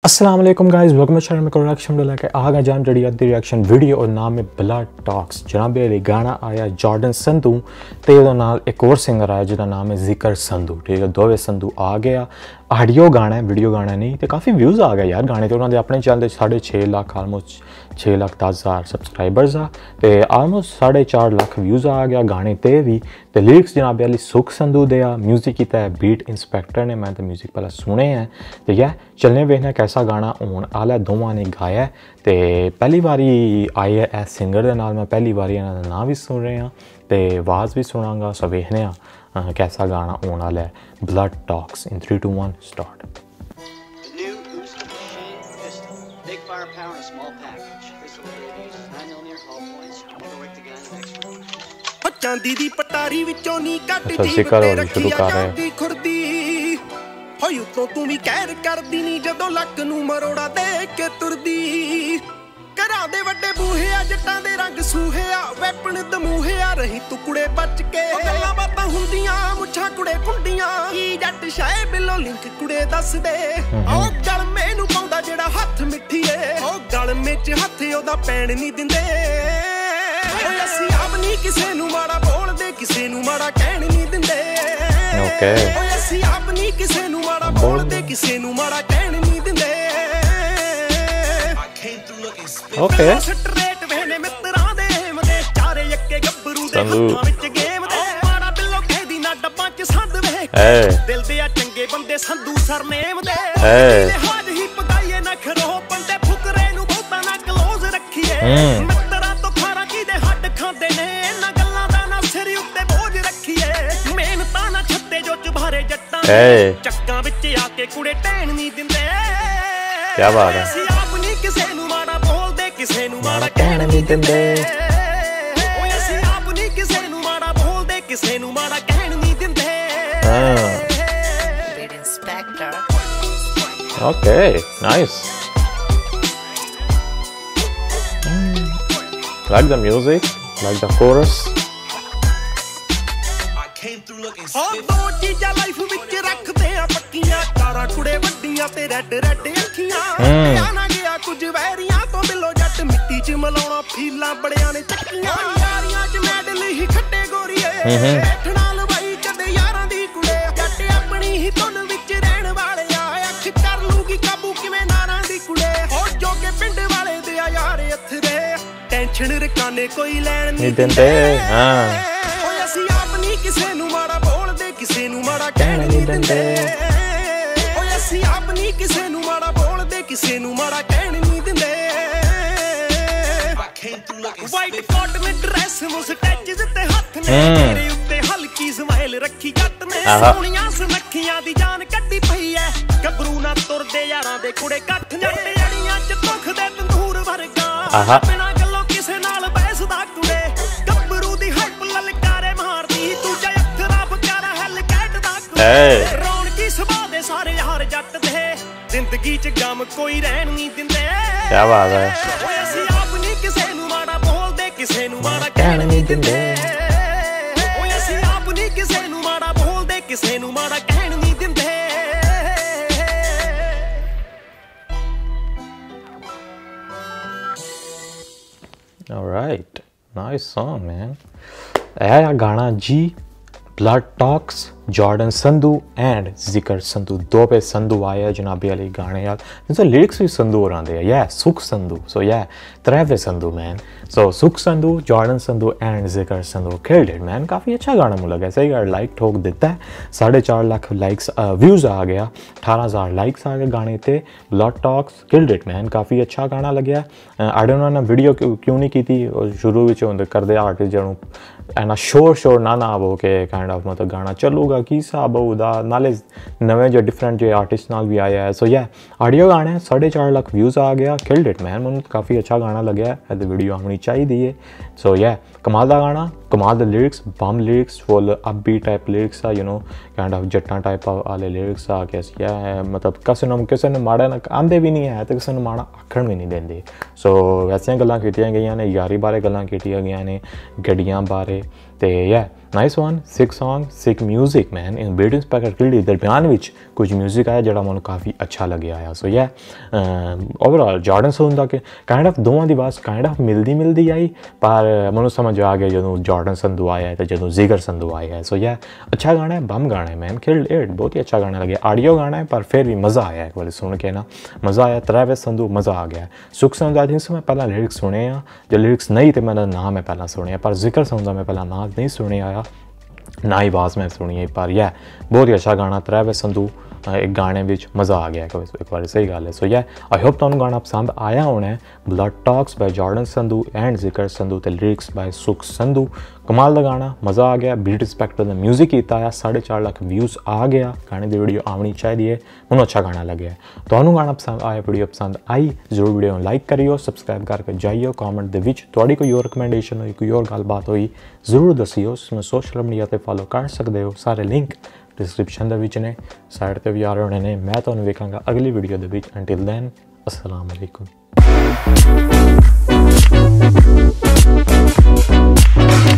अस्सलाम वालेकुम guys, welcome to channel में रिएक्शन वीडियो लेके आ गए जान जड़ी दी रिएक्शन वीडियो और नाम है ब्लड टॉक्स। जनाब ये गाना आया जॉर्डन संधू ते ਉਹਦੇ ਨਾਲ एक और सिंगर आया जिसका नाम है जिकर संधू। ठीक है, दोवे संधू आ गया। ऑडियो गाना है, वीडियो गाना नहीं। तो काफ़ी व्यूज़ आ गए यार गाने तो उन्होंने अपने चैनल 6.5 लाख ऑलमोस्ट 6,10,000 सबसक्राइबर्स आ ते ऑलमोस्ट 4.5 लाख व्यूज़ आ गया गाने ते भी। तो लिरिक्स जनाब अली सुख संधू दे आ, म्यूजिक किया है बीट इंस्पेक्टर ने। मैं तो म्यूजिक पहले सुने हैं तो यह चलने वेखना कैसा गाना होने आला। दोवां ने गाया तो पहली बारी आई है इस सिंगर के नाल, मैं पहली बारी इन्हों का नाम भी सुन रहे हैं तो आवाज़ भी सुनांगा। सो वेखने कैसा गाना होने वाला है। Blood talks in 3, 2, 1 start. चांदी दी पटारी विचों नी कट जीव ते रखिया जाती खुरदी होई उतों तू भी कहर करदी नी जदों लक नू मरोड़ा दे के तुरदी। घरां दे वड्डे बूहे आ जट्टां दे रंग सूहे आ वैपन दमूहे आ रही तू कुड़े बच के। गल्लां बातां हुंदियां मुछां कुड़े कुंडियां की जट शाए बिलो लिंक कुड़े दस दे। ओ गल मैनू पाउंदा जेड़ा हत्थ मिठीए ओ गल में हत्थ ओदा पैण नहीं दिंदे। ਅਸੀਂ ਆਪ ਨਹੀਂ ਕਿਸੇ ਨੂੰ ਮਾੜਾ ਬੋਲਦੇ ਕਿਸੇ ਨੂੰ ਮਾੜਾ ਕਹਿਣ ਨਹੀਂ ਦਿੰਦੇ। ਓਏ ਅਸੀਂ ਆਪ ਨਹੀਂ ਕਿਸੇ ਨੂੰ ਮਾੜਾ ਬੋਲਦੇ ਕਿਸੇ ਨੂੰ ਮਾੜਾ ਕਹਿਣ ਨਹੀਂ ਦਿੰਦੇ। ਓਕੇ ਸਟ੍ਰੇਟ ਵੇਨੇ ਮਿੱਤਰਾਂ ਦੇ ਮਦੇ ਚਾਰੇ ਅੱਕੇ ਗੱਭਰੂ ਦੇ ਹੱਥਾਂ ਵਿੱਚ ਗੇਮ ਦੇ ਮਾੜਾ ਬਿੱਲੋ ਖੇਦੀ ਨਾ ਡੱਬਾਂ ਚ ਸੰਦ ਵੇਖ ਦਿਲ ਦੇ ਆ ਚੰਗੇ ਬੰਦੇ ਸੰਧੂ ਸਰਨੇਮ ਦੇ। ਹਾਜ ਹੀ ਪਕਾਈਏ ਨਾ ਖਰੋ ਬੰਦੇ ਫੁਕਰੇ ਨੂੰ ਬਹੁਤਾ ਨਾ ਕਲੋਜ਼ ਰੱਖੀਏ। ਖਾਂਦੇ ਨੇ ਇਹਨਾਂ ਗੱਲਾਂ ਦਾ ਨਾ ਸਿਰ ਉੱਤੇ ਬੋਝ ਰੱਖੀਏ। ਮਿਹਨਤਾਂ ਨਾ ਛੱਤੇ ਜੋ ਚੁਬਾਰੇ ਜੱਟਾਂ ਚੱਕਾਂ ਵਿੱਚ ਆ ਕੇ ਕੁੜੇ ਟਹਿਣ ਨਹੀਂ ਦਿੰਦੇ। ਕੀ ਬਾਤ ਹੈ। ਅਸੀਂ ਆਪ ਨਹੀਂ ਕਿਸੇ ਨੂੰ ਮਾੜਾ ਬੋਲਦੇ ਕਿਸੇ ਨੂੰ ਮਾੜਾ ਕਹਿਣ ਨਹੀਂ ਦਿੰਦੇ। ਓਏ ਅਸੀਂ ਆਪ ਨਹੀਂ ਕਿਸੇ ਨੂੰ ਮਾੜਾ ਬੋਲਦੇ ਕਿਸੇ ਨੂੰ ਮਾੜਾ ਕਹਿਣ ਨਹੀਂ ਦਿੰਦੇ। Beat inspector. Okay nice. Like the music, like the chorus. ਦੋ ਚੀਜ਼ਾਂ ਲਾਈਫ ਵਿੱਚ ਰੱਖਦੇ ਆ ਪੱਕੀਆਂ ਕਾਰਾਂ ਕੁੜੇ ਵੱਡੀਆਂ ਤੇ ਰੈੱਡ ਰੈੱਡ ਅੱਖੀਆਂ। ਨਾ ਗਿਆ ਕੁਝ ਵੈਰੀਆਂ ਤੋਂ ਬਿੱਲੋ ਜੱਟ ਮਿੱਟੀ 'ਚ ਮਲਾਉਣਾ ਫੀਲਾਂ ਬੜਿਆਂ ਨੇ ਚੱਕੀਆਂ। ਯਾਰੀਆਂ 'ਚ ਮੈਡਲ ਹੀ ਖੱਟੇ ਗੋਰੀਏ ਬੈਠਣਾ ਲਵਾਈ ਕਦੇ ਯਾਰਾਂ ਦੀ ਕੁੜੇ ਜੱਟ ਆਪਣੀ ਹੀ ਧੁਨ ਵਿੱਚ ਰਹਿਣ ਵਾਲੇ ਆ। ਅੱਖ ਕਰ ਲੂਗੀ ਕਾਬੂ ਕਿਵੇਂ ਨਾਰਾਂ ਦੀ ਕੁੜੇ ਹੋ ਜੋਗੇ ਪਿੰਡ ਵਾਲੇ ਦੇ ਆ ਯਾਰ ਅਥਰੇ ਟੈਨਸ਼ਨ ਰਕਾਨੇ ਕੋਈ ਲੈਣ ਨਹੀਂ ਦਿੰਦੇ। ਓਏ ਅਸੀਂ ਆਪ ਨਹੀਂ ਕਿਸੇ ਨੂੰ ਮਾੜਾ ਬੋਲਦੇ ਕਿਸੇ ਨੂੰ ਮਾੜਾ ਕਹਿਣ ਨਹੀਂ ਦਿੰਦੇ। ਓਏ ਅਸੀਂ ਆਪ ਨਹੀਂ ਕਿਸੇ ਨੂੰ ਮਾੜਾ ਬੋਲਦੇ ਕਿਸੇ ਨੂੰ ਮਾੜਾ ਕਹਿਣ ਨਹੀਂ ਦਿੰਦੇ। ਵਾਈਟ ਕਾਟਨ ਡਰੈਸ ਮੁਸਟੈਚਸ ਤੇ ਹੱਥ ਨੇ ਤੇਰੇ ਉੱਤੇ ਹਲਕੀ ਸਮਾਈਲ ਰੱਖੀ ਜੱਟ ਨੇ। ਸੋਹਣੀਆਂ ਸੁਨੱਖੀਆਂ ਦੀ ਜਾਨ ਕੱਢੀ ਪਈ ਐ ਗੱਭਰੂ ਨਾ ਤੁਰਦੇ ਯਾਰਾਂ ਦੇ ਕੁੜੇ ਕੱਠ ਜੱਟ ਅੜੀਆਂ 'ਚ ਦੁੱਖ ਦੇ ਤੰਦੂਰ ਵਰਗਾ ਬਿਨਾਂ ਗੱਲੋਂ ਕਿਸੇ ਨਾਲ ਬੈਸਦਾ ਕੁੜੇ ਗੱਭਰੂ ਦੀ ਹਾਈਪ ਲਲਕਾਰੇ ਮਾਰਦੀ ਦੂਜਾ ਅੱਖਰਾਂ ਬਕਾਰਾ ਹੱਲ ਕੱਢਦਾ ਕੁੜੇ। ਰੌਣਕੀ ਸੁਭਾਅ ਦੇ ਸਾਰੇ ਯਾਰ ਜੱਟ ਦੇ ਜ਼ਿੰਦਗੀ 'ਚ ਗਮ ਕੋਈ ਰਹਿਣ ਨਹੀਂ ਦਿੰਦੇ। ਕੀ ਬਾਤ ਹੈ। ਓਏ ਅਸੀਂ ਆਪ ਨਹੀਂ ਕਿਸੇ ਨੂੰ ਮਾੜਾ ਬੋਲਦੇ ਕਿਸੇ ਨੂੰ ਮਾੜਾ ਕਹਿਣ ਨਹੀਂ ਦਿੰਦੇ। ਓਏ ਅਸੀਂ ਆਪ ਨਹੀਂ ਕਿਸੇ ਨੂੰ ਮਾੜਾ ਬੋਲਦੇ ਕਿਸੇ ਨੂੰ ਮਾੜਾ ਕਹਿਣ ਨਹੀਂ ਦਿੰਦੇ। All right, nice song, man. Yeah, Gana G, Blood Talks, Jordan Sandhu and Zikar Sandhu दो पे संधू आया जनाबी अली गाने यार। सो लिरिक्स भी संधू और आते हैं या सुख संधू। सो या त्रै संधू मैन। सो सुख Sandhu, Jordan Sandhu and Zikar Sandhu killed it man. काफ़ी अच्छा गाना मुझे लगा। सही गाना लाइक ठोक देता है। 4.5 लाख लाइक्स व्यूज़ आ गया, 18,000 लाइक्स आ गए गाने ते। Blood talks killed it man, काफ़ी अच्छा गाना लग्या। आई डोंट नो ना वीडियो क्यों नहीं की थी शुरू में करते आर्टिस्ट जो एना शोर ना आवो के काइंड ऑफ मतलब गाना चलूगा की हिसाब होगा नाले नवे जो डिफरेंट जो आर्टिस्ट नाल भी आया है। सो या ऑडियो गाना है 4.5 लाख व्यूज़ आ गया। किल्ड इट मैन, मुझे काफ़ी अच्छा गाना लग्या है। वीडियो आनी चाहिए। सो या कमाल का गाना, कमाल द lyrics, bomb lyrics, full upbeat type lyrics आ, यू नो काइंड ऑफ जट्टा टाइप वाले लिरिक्स आ के मतलब किसी ने माड़ा ना आंदे भी नहीं है तो किसी ने माड़ा आखण भी नहीं देंगे। सो वैसे गल्लां कीतियां गईयां ने यारी बारे गल्लां कीतियां गईयां ने गड्डियां बारे तो या nice one, sick song, sick music man. In beat inspector किल्डी दरम्यान विच कुछ म्यूजिक आया जो मैं काफ़ी अच्छा लगे आया। सो या ओवरऑल जॉर्डन संधू का काइंड ऑफ दोवां दी आवाज़ काइंड ऑफ मिलदी आई, पर मैं समझ आ गया जो जॉर्डन संधू आया है तो जो जिगर संधू आया है। सो या अच्छा गाना है, बम गाना है मैन, किल्ड इट, बहुत ही अच्छा गाना लगे। ऑडियो गाना है पर फिर भी मज़ा आया एक बार सुन के ना, मज़ा आया। ट्रैविस संधू मज़ा आ गया। सुख संधू आई थिंक मैं पहला लिरिक्स सुने हैं, जो लिरिक्स नहीं थे मैंने ना मैं पहला सुने, पर जिक्र संधू मैं पहला ना नहीं सुने आया, ना ही आवाज़ में सुनी है। पर यह बहुत ही अच्छा गाना ट्रैविस संधू एक गाने में मज़ा आ गया एक बार, सही गल है। सो या आई होप तुहानू गाना पसंद आया होना है। Blood talks by Jordan Sandhu and Zikar Sandhu ते लिरिक्स बाय सुख संधू, कमाल का गाना, मज़ा आ गया। बीट इंस्पेक्टर ने म्यूजिक किया है, 4.5 लाख व्यूज़ आ गया। गाने की वीडियो आनी चाहिए, मैंने अच्छा गाना लगे। तुहानू गाना पसंद आया, वीडियो पसंद आई, जरूर वीडियो लाइक करियो, सबसक्राइब करके जाइयो। कॉमेंट दे तुहाडी कोई और रिकमेंडेशन हुई, कोई और गलबात हुई जरूर दसियो। मैं सोशल मीडिया पर फॉलो कर सकते हो, सारे लिंक डिस्क्रिप्शन दे विच ने, साइड ते भी आ रहे होने ने। मैं तुहानू वेखांगा अगली वीडियो दे विच। अंटिल दैन अस्सलाम वालेकुम।